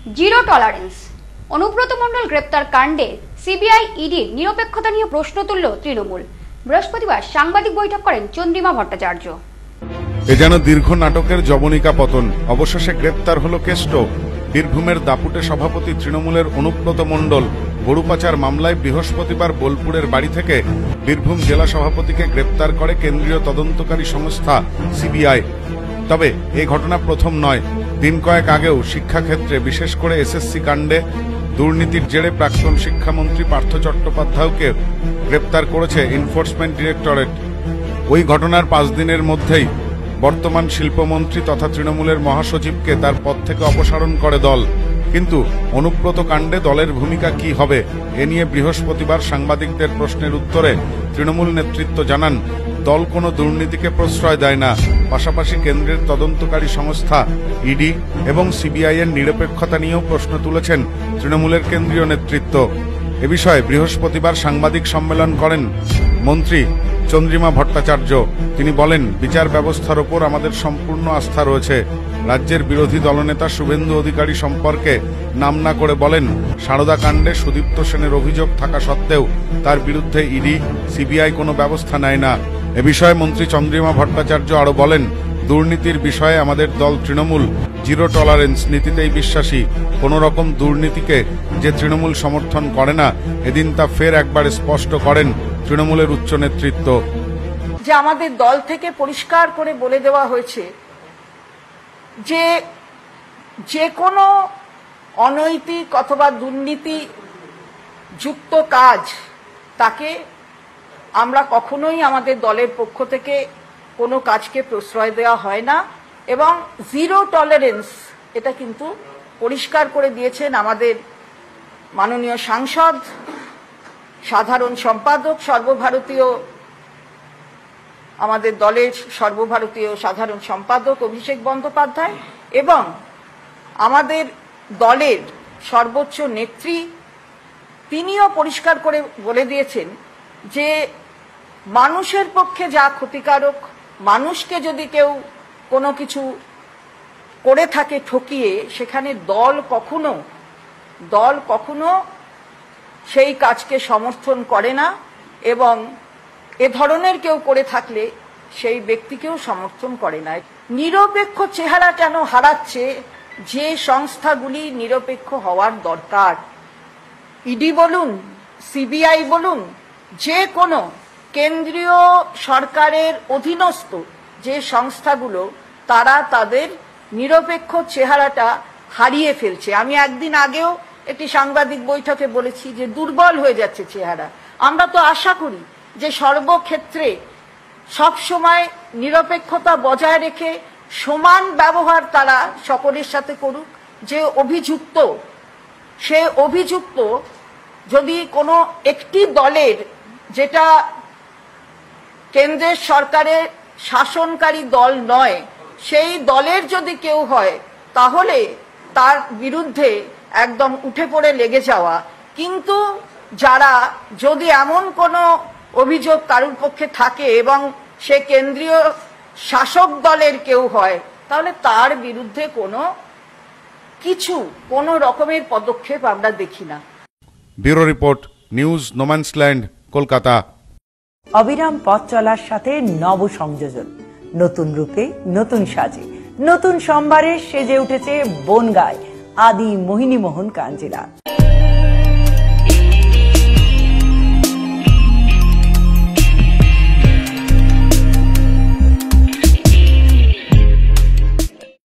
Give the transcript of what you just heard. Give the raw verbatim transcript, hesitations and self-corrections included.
Zero tolerance. Anubrata Mondal গ্রেপ্তার কাণ্ডে CBI ইডির নিরপেক্ষতা নিয়ে প্রশ্ন তুলল তৃণমূল। বৃহস্পতিবার সাংবাদিক বৈঠক করেন চন্দ্রিমা ভট্টাচার্য। এ যেন দীর্ঘ নাটকের জবনিকা পতন। অবশেষে গ্রেপ্তার হলো কেষ্ট। বীরভূমের দাপুটে সভাপতি তৃণমূলের অনুব্রত মণ্ডল গরু পাচার মামলায় বৃহস্পতিবার বোলপুরের বাড়ি থেকে বীরভূম জেলা সভাপতিকে গ্রেপ্তার করে কেন্দ্রীয় তদন্তকারী সংস্থা সিবিআই। তবে এ ঘটনা প্রথম নয়। দিন কয়েক আগেও শিক্ষাক্ষেত্রে, বিশেষ করে এসএসসি কাণ্ডে দুর্নীতির জেরে প্রাক্তন শিক্ষামন্ত্রী পার্থ চট্টোপাধ্যায়কে গ্রেপ্তার করেছে এনফোর্সমেন্ট ডিরেক্টরেট। ওই ঘটনার পাঁচ দিনের মধ্যেই বর্তমান শিল্পমন্ত্রী তথা তৃণমূলের মহাসচিবকে তার পদ থেকে অপসারণ করে দল। কিন্তু অনুব্রত কাণ্ডে দলের ভূমিকা কি হবে, এ নিয়ে বৃহস্পতিবার সাংবাদিকদের প্রশ্নের উত্তরে তৃণমূল নেতৃত্ব জানান, দল কোনো দুর্নীতিকে প্রশ্রয় দেয় না। পাশাপাশি কেন্দ্রের তদন্তকারী সংস্থা ইডি এবং সিবিআই এর নিরপেক্ষতা নিয়েও প্রশ্ন তুলেছেন তৃণমূলের কেন্দ্রীয় নেতৃত্ব। এ বিষয়ে বৃহস্পতিবার সাংবাদিক সম্মেলন করেন মন্ত্রী চন্দ্রিমা ভট্টাচার্য। তিনি বলেন, বিচার ব্যবস্থার ওপর আমাদের সম্পূর্ণ আস্থা রয়েছে। রাজ্যের বিরোধী দলনেতা শুভেন্দু অধিকারী সম্পর্কে নাম না করে বলেন, সারদা কাণ্ডে সুদীপ্ত সেনের অভিযোগ থাকা সত্ত্বেও তার বিরুদ্ধে ইডি সিবিআই কোনো ব্যবস্থা নেয় না। এ বিষয়ে মন্ত্রী চন্দ্রিমা ভট্টাচার্য আরো বলেন, দুর্নীতির বিষয়ে আমাদের দল তৃণমূল জিরো টলারেন্স নীতিতেই বিশ্বাসী। কোন রকম দুর্নীতিকে যে তৃণমূল সমর্থন করে না, এদিন তা ফের একবার স্পষ্ট করেন তৃণমূলের উচ্চ নেতৃত্ব। যে আমাদের দল থেকে পরিষ্কার করে বলে দেওয়া হয়েছে যে যে কোনো অনৈতিক অথবা দুর্নীতি যুক্ত কাজ তাকে আমরা কখনোই আমাদের দলের পক্ষ থেকে কোনো কাজকে প্রশ্রয় দেওয়া হয় না এবং জিরো টলারেন্স এটা কিন্তু পরিষ্কার করে দিয়েছেন আমাদের মাননীয় সাংসদ, সাধারণ সম্পাদক, সর্বভারতীয় আমাদের দলের সর্বভারতীয় সাধারণ সম্পাদক অভিষেক বন্দ্যোপাধ্যায় এবং আমাদের দলের সর্বোচ্চ নেত্রী, তিনিও পরিষ্কার করে বলে দিয়েছেন যে মানুষের পক্ষে যা ক্ষতিকারক, মানুষকে যদি কেউ কোনো কিছু করে থাকে ঠকিয়ে, সেখানে দল কখনো দল কখনো সেই কাজকে সমর্থন করে না এবং এ ধরনের কেউ করে থাকলে সেই ব্যক্তিকেও সমর্থন করে না। নিরপেক্ষ চেহারা কেন হারাচ্ছে যে সংস্থাগুলি নিরপেক্ষ হওয়ার দরকার? ইডি বলুন, সিবিআই বলুন, যে কোনো কেন্দ্রীয় সরকারের অধীনস্থ যে সংস্থাগুলো, তারা তাদের নিরপেক্ষ চেহারাটা হারিয়ে ফেলছে। আমি একদিন আগেও একটি সাংবাদিক বৈঠকে বলেছি যে দুর্বল হয়ে যাচ্ছে চেহারা। আমরা তো আশা করি যে সর্বক্ষেত্রে সবসময় নিরপেক্ষতা বজায় রেখে সমান ব্যবহার তারা সকলের সাথে করুক। যে অভিযুক্ত, সে অভিযুক্ত যদি কোনো একটি দলের, যেটা কেন্দ্রের সরকারের শাসনকারী দল নয়, সেই দলের যদি কেউ হয়, তাহলে তার বিরুদ্ধে একদম উঠে পড়ে লেগে যাওয়া। কিন্তু যারা, যদি এমন কোনো অভিযোগ কারুর পক্ষে থাকে এবং সে কেন্দ্রীয় শাসক দলের কেউ হয়, তাহলে তার বিরুদ্ধে কোনো কিছু কোনো রকমের পদক্ষেপ আমরা দেখি না। Bureau report, news no man's land, Kolkata. অবিরাম পথ চলার সাথে নব সংযোজন, নতুন রূপে, নতুন সাজে, নতুন সম্ভারে সেজে উঠেছে বনগায় আদি মোহিনী মোহন কাঞ্জিলা।